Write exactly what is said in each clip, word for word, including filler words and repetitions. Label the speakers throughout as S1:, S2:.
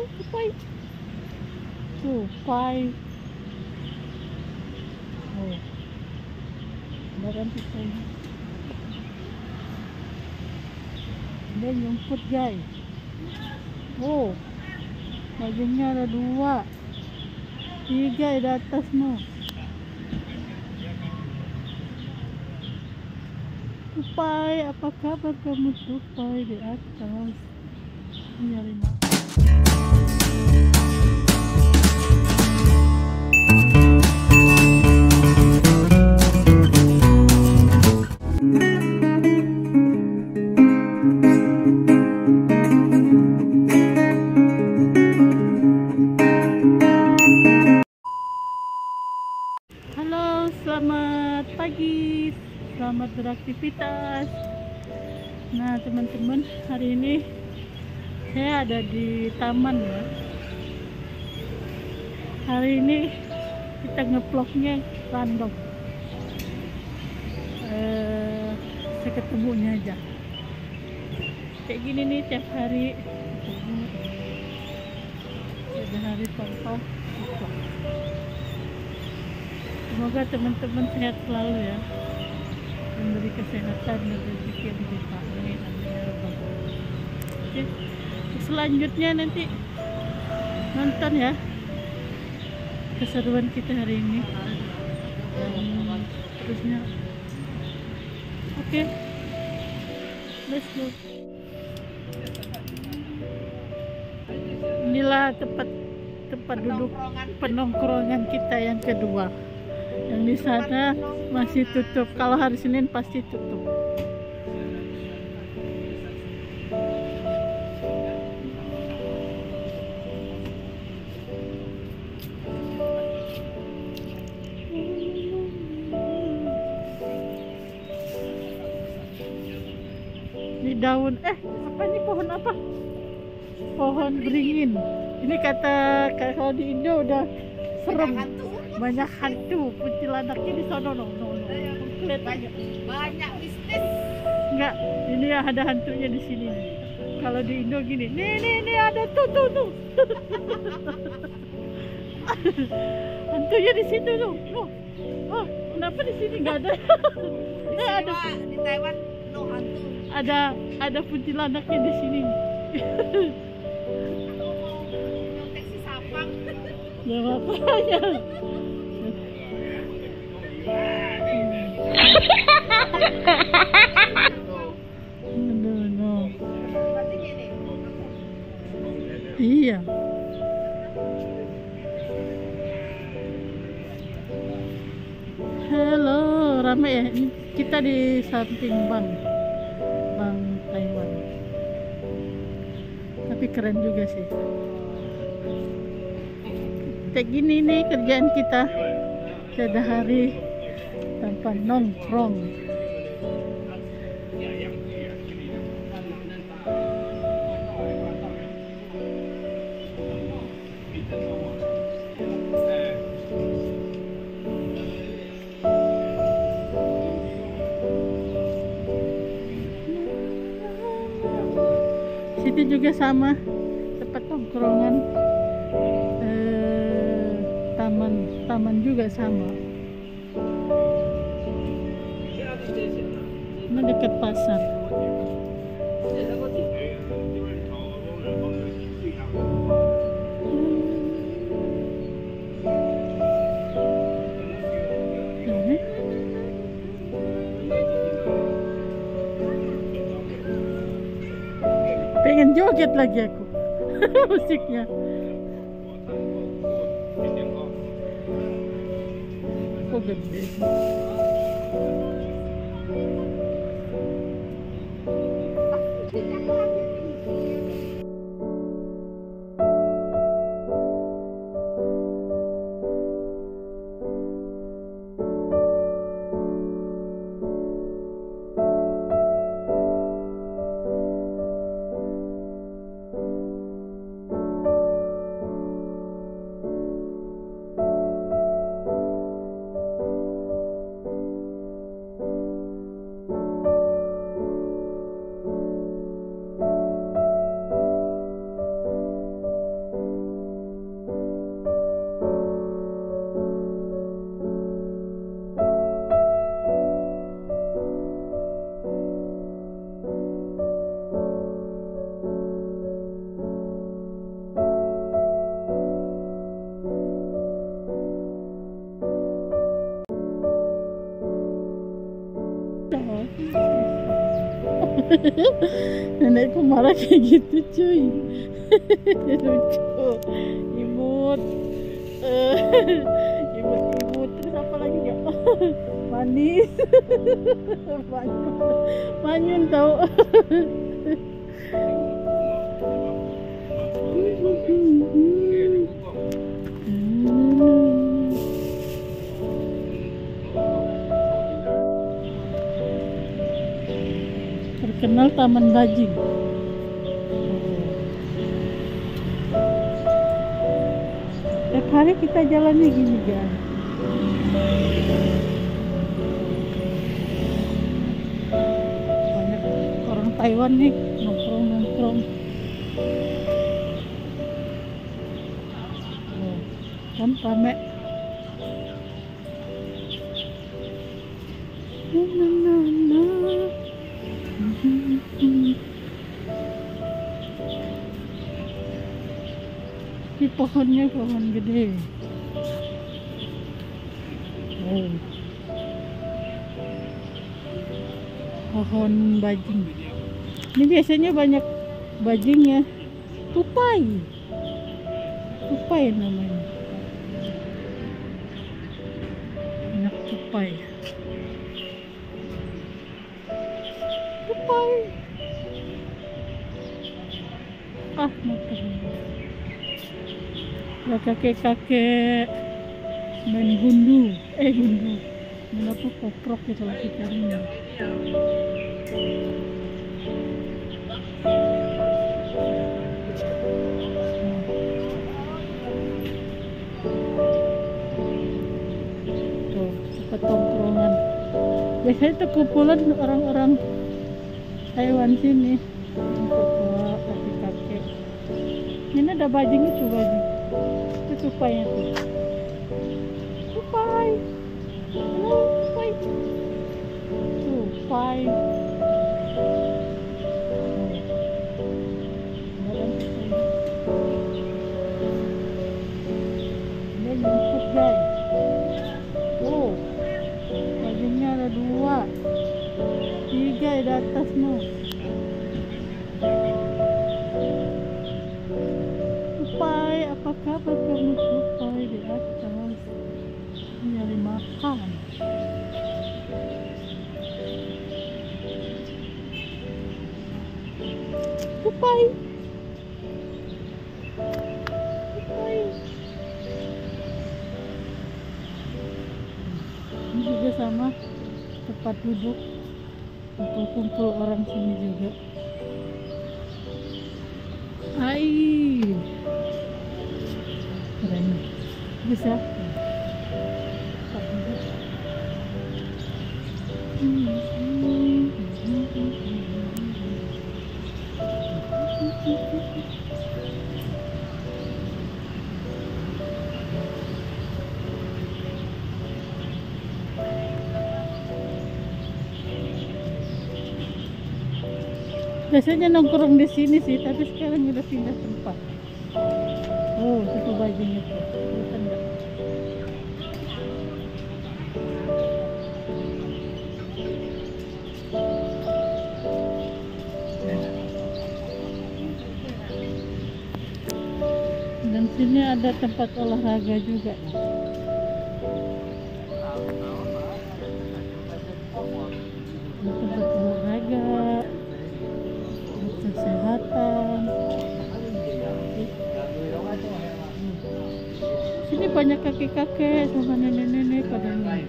S1: tupai. Tupai. Oh, ada kan tupai. Dia nyumput guys. Oh, bajunya ada dua, tiga di atas no. Tupai, apa kabar kamu tupai di atas? Nyari makan. Halo, selamat pagi, selamat beraktivitas. Nah teman-teman, hari ini saya ada di taman ya. Hari ini kita ngevlognya random. Eh, saya ketemunya aja. Kayak gini nih tiap hari. Ada hari tanpa vlog. Semoga teman-teman sehat selalu ya, memberi kesehatan dan rezeki yang dilimpahkan. Amin ya rabbal alamin. Oke, selanjutnya nanti nonton ya keseruan kita hari ini dan terusnya. Oke, let's go. Inilah tempat tempat duduk penongkrongan kita yang kedua. Yang di sana masih tutup. Kalau hari Senin pasti tutup. Di daun, eh apa ini, pohon apa? Pohon beringin. Ini kata kalau di Indo udah serem. Banyak hantu, kuntilanaknya di sana. No, no, no.
S2: Banyak, banyak mistis.
S1: Enggak, ini ada hantunya di sini. Kalau di Indo gini, nih nih nih ada tuh tuh tuh. Hantunya di situ tuh. Oh, oh, kenapa di sini nggak ada?
S2: Di
S1: Eh, ada
S2: di Taiwan no hantu.
S1: ada ada kuntilanaknya di sini.
S2: Aku mau nyontek si Sapang.
S1: Ya makanya. Aduh, no.
S2: Berarti gini.
S1: Iya. Halo, rame ya. Ini kita di samping bank, bank Taiwan. Tapi keren juga sih. Kayak gini nih kerjaan kita. Tiada hari tanpa nongkrong. Situ juga sama, tempat nongkrongan. Eh, taman, taman juga sama. Ini dekat pasar. Pengen joget lagi aku. Musiknya. Kok gede. Nenekku marah kayak gitu cuy. Lucu. Imut. Eh, imut-imut. Terus apa lagi ya? Manis. Manyun. Manyun tau. Terkenal Taman Bajing. Tiap hari kita jalannya gini guys. Banyak orang Taiwan nih nongkrong-nongkrong. Oh, kan rame. Na, na, na, na. Ini pohonnya pohon gede. Oh. Pohon bajing. Ini biasanya banyak bajing ya. Tupai. Tupai namanya. Banyak tupai. Tupai. Ah, motor. Ya kakek-kakek main gundu. Eh gundu. Main apa koprok ya kalau kita ini. Tuh, tempat tongkrongan. Biasanya itu kumpulan orang-orang Taiwan sini untuk tua kakek-kakek. Ini ada bajing itu bajing. Itu tupainya tuh. Tupai. Halo tupai. Tupai. Ini nyumput guys. Oh, bajingnya ada dua. Tiga di atas no. Tupai, apa kabar kamu tupai di atas? Nyari makan. Tupai. Tupai. Ini juga sama tempat duduk. Kumpul-kumpul orang sini juga. Hai, keren, bisa. Biasanya nongkrong di sini sih, tapi sekarang udah pindah tempat. Oh, itu bajing itu. Kelihatan nggak? Dan sini ada tempat olahraga juga. Tempat olahraga. Kesehatan. Sini banyak kakek-kakek sama nenek-nenek pada nongkrong.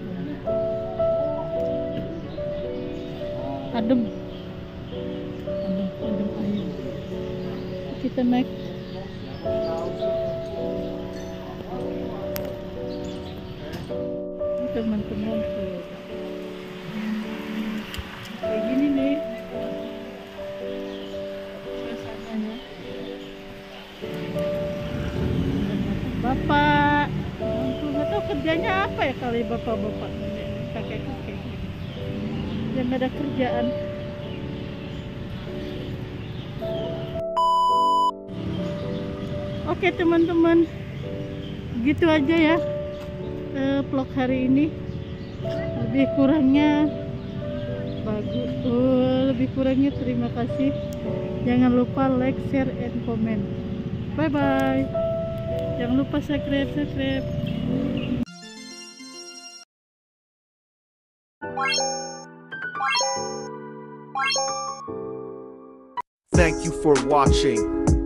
S1: Adem, adem, adem air. Kita naik. Teman-teman tuh kayak gini nih. Bapak, aku nggak tahu kerjanya apa ya kali bapak-bapak, kakek-kakek, yang nggak ada kerjaan. Oke teman-teman, gitu aja ya eh, vlog hari ini. Lebih kurangnya bagus, uh, Lebih kurangnya terima kasih. Jangan lupa like, share, and comment. Bye bye. Jangan lupa subscribe, subscribe.
S3: Thank you for watching.